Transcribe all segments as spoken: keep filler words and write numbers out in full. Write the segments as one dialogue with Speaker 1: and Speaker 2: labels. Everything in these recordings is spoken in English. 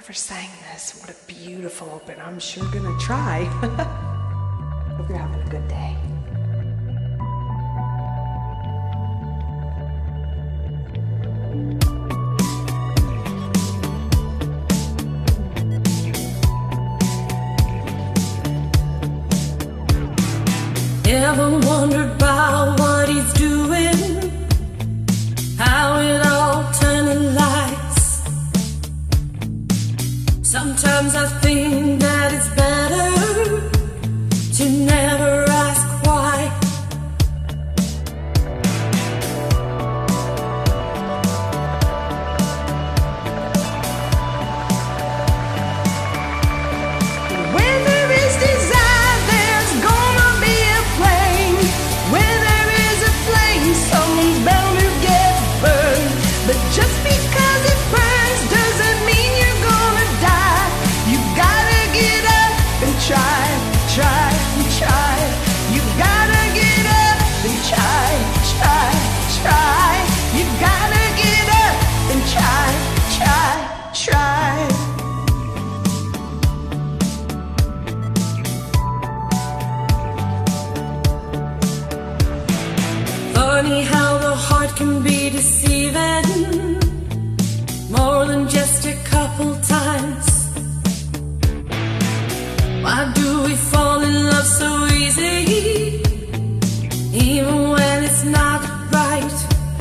Speaker 1: never sang this. What a beautiful open. I'm sure gonna try. Hope you're having a good day.
Speaker 2: Ever wondered about what he's doing? How it all turning lights? Sometimes I think that it's better to never ask why.
Speaker 1: When there is desire, there's gonna be a flame. Where there is a flame, someone's bound to get burned. But just because it burns doesn't mean you're gonna die. You gotta get up and try, try, try. You gotta get up and try, try, try. You gotta get up and try, try, try.
Speaker 2: Funny how the heart can be deceiving, more than just a couple times. Why do we fall in love so easy, even when it's not right?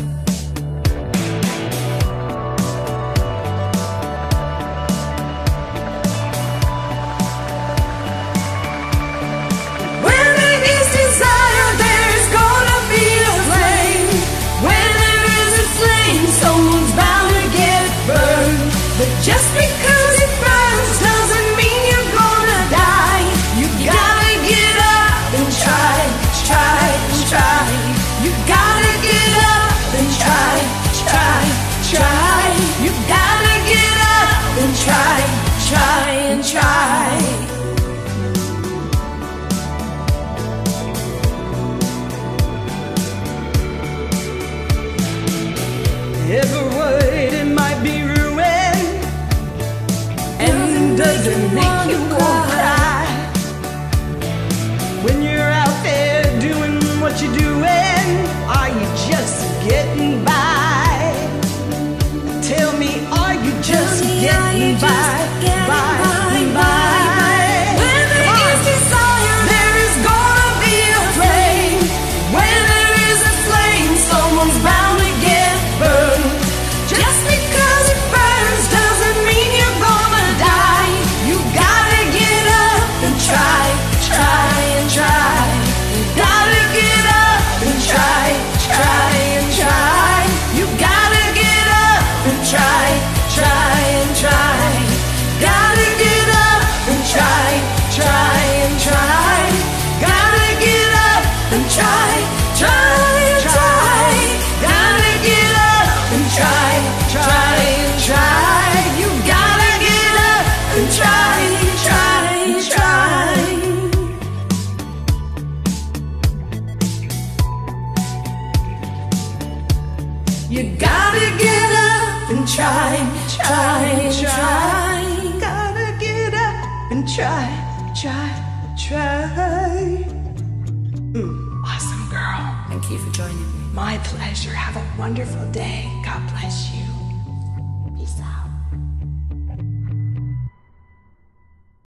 Speaker 2: Where there is desire, there's gonna be a flame. Where there is a flame, someone's bound to get burned. But just because it burns doesn't mean you're gonna die. You gotta get up and try, try, try. You gotta get up and try, try, try. You gotta get up and try, try and try.
Speaker 1: Every word, it might be ruined, and doesn't make you cry. When you're out there doing what you're doing, are you just getting by? Tell me, are you just getting by? By, by.
Speaker 2: Where there is desire, there is gonna be a flame.
Speaker 1: When there is a flame, someone's bound to get burned.
Speaker 2: Just because it burns doesn't mean you're gonna die.
Speaker 1: You gotta get up and try, try and try. You gotta get up and try, try and try. You gotta get up and try, try and try. Gotta get up and try, try and try. Gotta get up and try, try and try. Gotta get up and try, try and try. You gotta get up and try, try and try. You gotta get up and try, try and try. Gotta get up and try, try, try. Mm, awesome girl.
Speaker 2: Thank you for joining me.
Speaker 1: My pleasure. Have a wonderful day. God bless you.